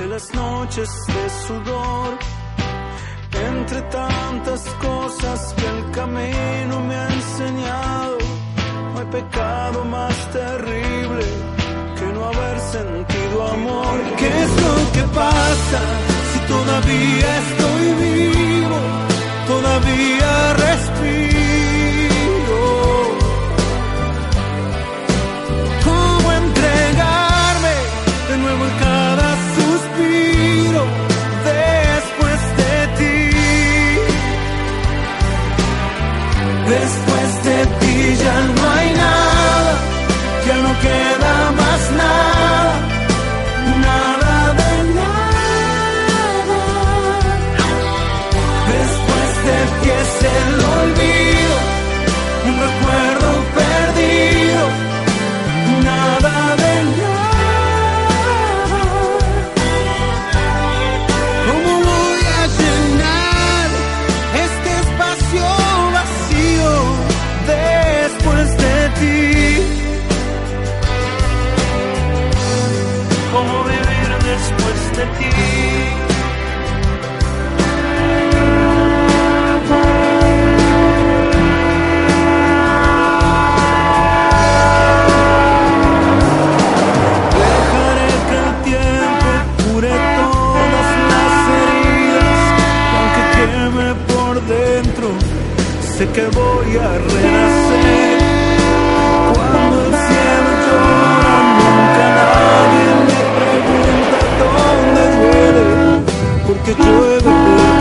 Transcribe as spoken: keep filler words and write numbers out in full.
de las noches de sudor, entre tantas cosas que el camino me ha enseñado. No hay pecado más terrible que no haber sentido amor. ¿Qué es lo que pasa si todavía estoy vivo? Todavía respiro. ¿Cómo entregarme de nuevo en cada suspiro después de ti? Después de ti ya no hay nada, ya no queda más nada, nada de nada. Después de ti es el olvido, un recuerdo perdido, nada de nada. ¿Cómo voy a llenar este espacio vacío después de ti? ¿Cómo vivir después de ti? Dejaré que el tiempo cure todas las heridas, aunque queme por dentro, sé que voy a renacer. Cuando el cielo llora, nunca nadie me pregunta dónde duele, porque llueve por